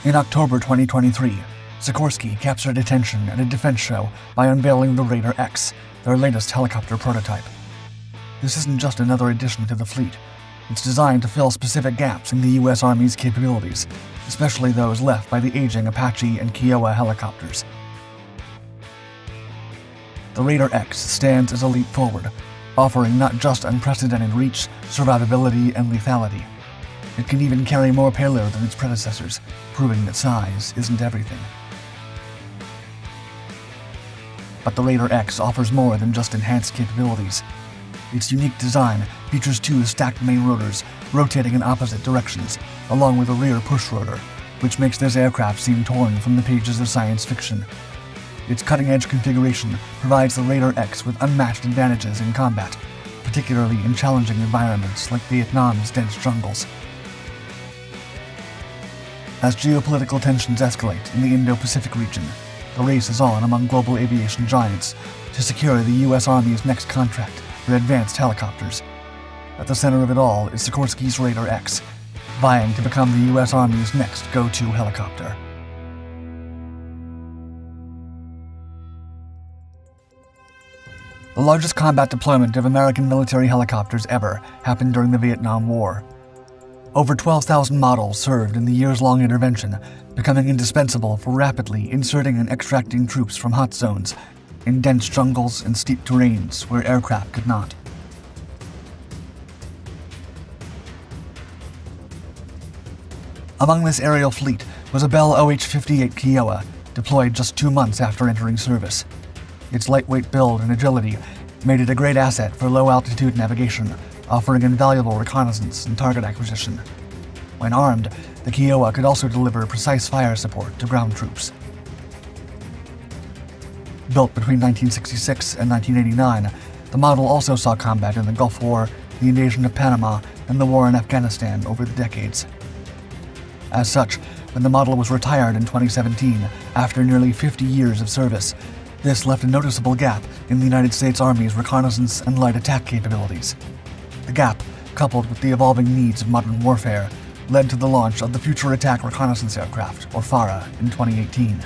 In October 2023, Sikorsky captured attention at a defense show by unveiling the Raider X, their latest helicopter prototype. This isn't just another addition to the fleet. It's designed to fill specific gaps in the U.S. Army's capabilities, especially those left by the aging Apache and Kiowa helicopters. The Raider X stands as a leap forward, offering not just unprecedented reach, survivability, and lethality. It can even carry more payload than its predecessors, proving that size isn't everything. But the Raider X offers more than just enhanced capabilities. Its unique design features two stacked main rotors rotating in opposite directions, along with a rear push rotor, which makes this aircraft seem torn from the pages of science fiction. Its cutting-edge configuration provides the Raider X with unmatched advantages in combat, particularly in challenging environments like Vietnam's dense jungles. As geopolitical tensions escalate in the Indo-Pacific region, the race is on among global aviation giants to secure the U.S. Army's next contract for advanced helicopters. At the center of it all is Sikorsky's Raider X, vying to become the U.S. Army's next go-to helicopter. The largest combat deployment of American military helicopters ever happened during the Vietnam War. Over 12,000 models served in the years-long intervention, becoming indispensable for rapidly inserting and extracting troops from hot zones in dense jungles and steep terrains where aircraft could not. Among this aerial fleet was a Bell OH-58 Kiowa, deployed just 2 months after entering service. Its lightweight build and agility made it a great asset for low-altitude navigation, offering invaluable reconnaissance and target acquisition. When armed, the Kiowa could also deliver precise fire support to ground troops. Built between 1966 and 1989, the model also saw combat in the Gulf War, the invasion of Panama, and the war in Afghanistan over the decades. As such, when the model was retired in 2017, after nearly 50 years of service, this left a noticeable gap in the United States Army's reconnaissance and light attack capabilities. The gap, coupled with the evolving needs of modern warfare, led to the launch of the Future Attack Reconnaissance Aircraft, or FARA, in 2018.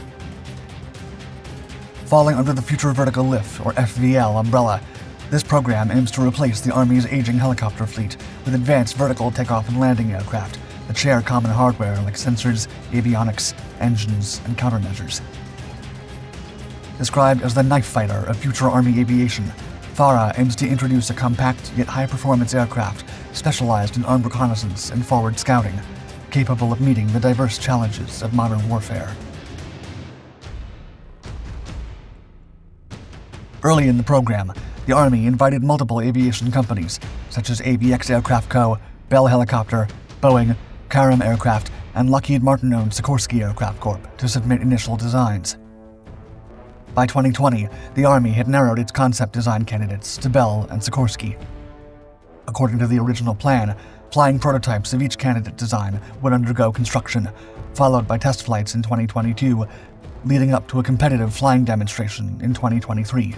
Falling under the Future Vertical Lift, or FVL, umbrella, this program aims to replace the Army's aging helicopter fleet with advanced vertical takeoff and landing aircraft that share common hardware like sensors, avionics, engines, and countermeasures. Described as the knife fighter of future Army aviation, FARA aims to introduce a compact yet high-performance aircraft specialized in armed reconnaissance and forward scouting, capable of meeting the diverse challenges of modern warfare. Early in the program, the Army invited multiple aviation companies, such as ABX Aircraft Co., Bell Helicopter, Boeing, Karam Aircraft, and Lockheed Martin-owned Sikorsky Aircraft Corp. to submit initial designs. By 2020, the Army had narrowed its concept design candidates to Bell and Sikorsky. According to the original plan, flying prototypes of each candidate design would undergo construction, followed by test flights in 2022, leading up to a competitive flying demonstration in 2023.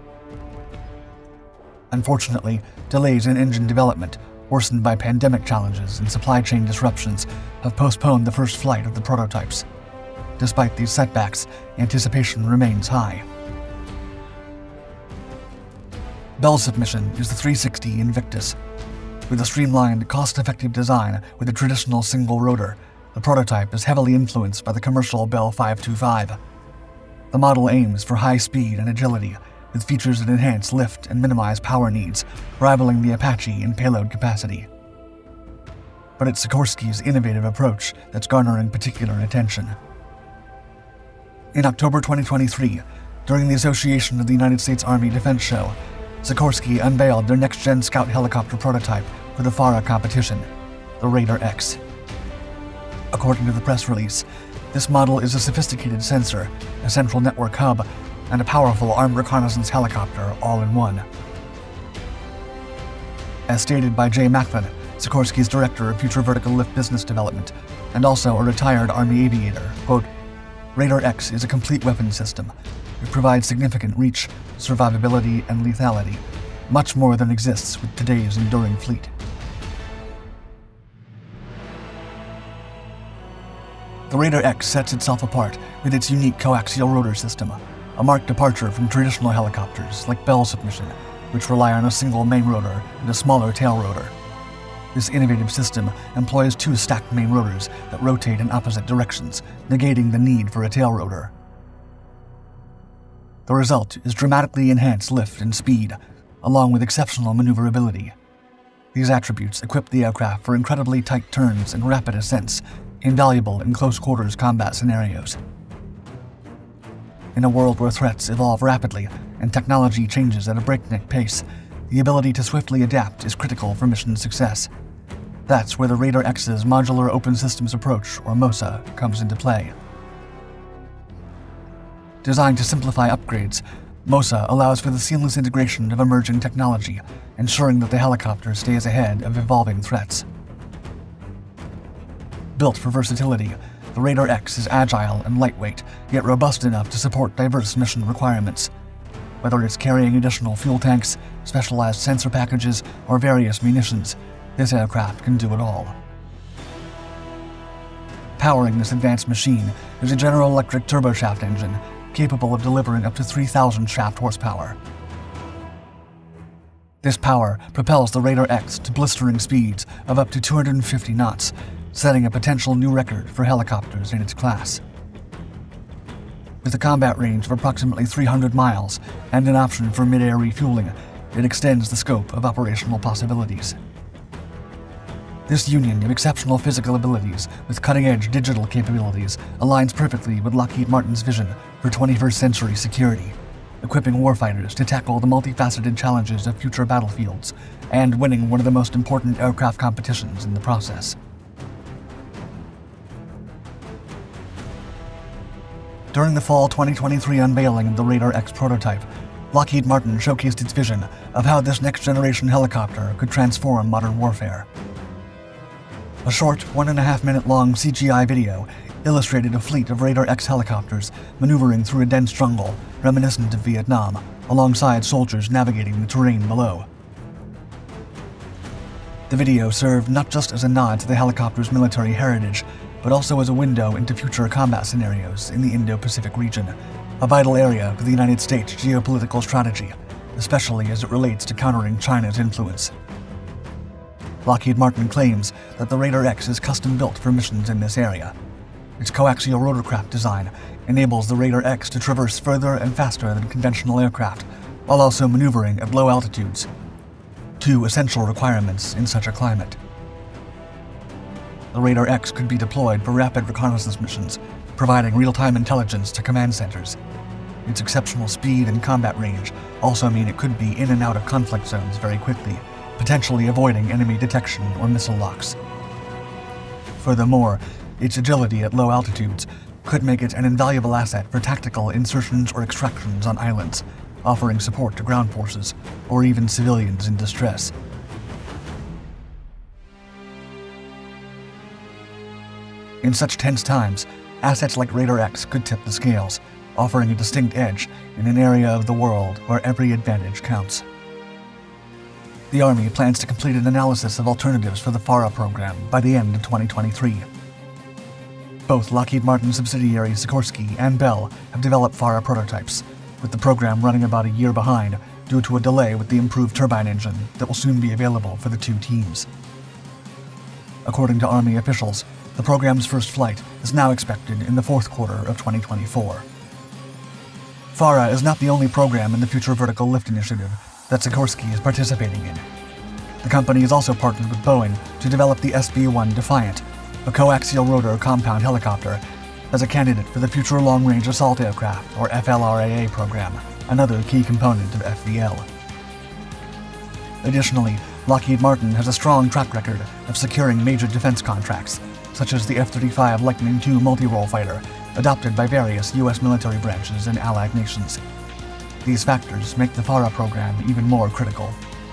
Unfortunately, delays in engine development, worsened by pandemic challenges and supply chain disruptions, have postponed the first flight of the prototypes. Despite these setbacks, anticipation remains high. Bell's submission is the 360 Invictus. With a streamlined, cost-effective design with a traditional single rotor, the prototype is heavily influenced by the commercial Bell 525. The model aims for high speed and agility, with features that enhance lift and minimize power needs, rivaling the Apache in payload capacity. But it's Sikorsky's innovative approach that's garnering particular attention. In October 2023, during the Association of the United States Army Defense Show, Sikorsky unveiled their next-gen scout helicopter prototype for the FARA competition, the Raider X. According to the press release, this model is a sophisticated sensor, a central network hub, and a powerful armed reconnaissance helicopter all in one. As stated by Jay Macklin, Sikorsky's Director of Future Vertical Lift Business Development, and also a retired Army aviator, quote, Raider X is a complete weapon system. It provides significant reach, survivability, and lethality, much more than exists with today's enduring fleet. The Raider X sets itself apart with its unique coaxial rotor system, a marked departure from traditional helicopters like Bell submission, which rely on a single main rotor and a smaller tail rotor. This innovative system employs two stacked main rotors that rotate in opposite directions, negating the need for a tail rotor. The result is dramatically enhanced lift and speed, along with exceptional maneuverability. These attributes equip the aircraft for incredibly tight turns and rapid ascents, invaluable in close-quarters combat scenarios. In a world where threats evolve rapidly and technology changes at a breakneck pace, the ability to swiftly adapt is critical for mission success. That's where the Raider X's Modular Open Systems Approach, or MOSA, comes into play. Designed to simplify upgrades, MOSA allows for the seamless integration of emerging technology, ensuring that the helicopter stays ahead of evolving threats. Built for versatility, the Raider X is agile and lightweight, yet robust enough to support diverse mission requirements. Whether it's carrying additional fuel tanks, specialized sensor packages, or various munitions, this aircraft can do it all. Powering this advanced machine is a General Electric turboshaft engine capable of delivering up to 3,000 shaft horsepower. This power propels the Raider X to blistering speeds of up to 250 knots, setting a potential new record for helicopters in its class. With a combat range of approximately 300 miles and an option for mid-air refueling, it extends the scope of operational possibilities. This union of exceptional physical abilities with cutting-edge digital capabilities aligns perfectly with Lockheed Martin's vision for 21st century security, equipping warfighters to tackle the multifaceted challenges of future battlefields and winning one of the most important aircraft competitions in the process. During the fall 2023 unveiling of the Raider X prototype, Lockheed Martin showcased its vision of how this next-generation helicopter could transform modern warfare. A short, 1.5-minute-long CGI video illustrated a fleet of Raider X helicopters maneuvering through a dense jungle reminiscent of Vietnam, alongside soldiers navigating the terrain below. The video served not just as a nod to the helicopter's military heritage, but also as a window into future combat scenarios in the Indo-Pacific region, a vital area for the United States geopolitical strategy, especially as it relates to countering China's influence. Lockheed Martin claims that the Raider X is custom-built for missions in this area. Its coaxial rotorcraft design enables the Raider X to traverse further and faster than conventional aircraft, while also maneuvering at low altitudes, two essential requirements in such a climate. The Raider X could be deployed for rapid reconnaissance missions, providing real-time intelligence to command centers. Its exceptional speed and combat range also mean it could be in and out of conflict zones very quickly, potentially avoiding enemy detection or missile locks. Furthermore, its agility at low altitudes could make it an invaluable asset for tactical insertions or extractions on islands, offering support to ground forces or even civilians in distress. In such tense times, assets like Raider X could tip the scales, offering a distinct edge in an area of the world where every advantage counts. The Army plans to complete an analysis of alternatives for the FARA program by the end of 2023. Both Lockheed Martin subsidiary Sikorsky and Bell have developed FARA prototypes, with the program running about a year behind due to a delay with the improved turbine engine that will soon be available for the two teams. According to Army officials, the program's first flight is now expected in the fourth quarter of 2024. FARA is not the only program in the Future Vertical Lift Initiative that Sikorsky is participating in. The company is also partnered with Boeing to develop the SB-1 Defiant, a coaxial rotor compound helicopter, as a candidate for the Future Long-Range Assault Aircraft, or FLRAA program, another key component of FVL. Additionally, Lockheed Martin has a strong track record of securing major defense contracts, such as the F-35 Lightning II multi-role fighter, adopted by various U.S. military branches and allied nations. These factors make the FARA program even more critical.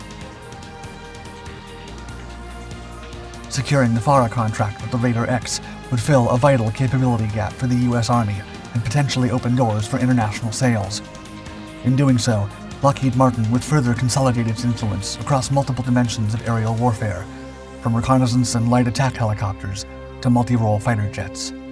Securing the FARA contract with the Raider X would fill a vital capability gap for the U.S. Army and potentially open doors for international sales. In doing so, Lockheed Martin would further consolidate its influence across multiple dimensions of aerial warfare, from reconnaissance and light attack helicopters to multi-role fighter jets.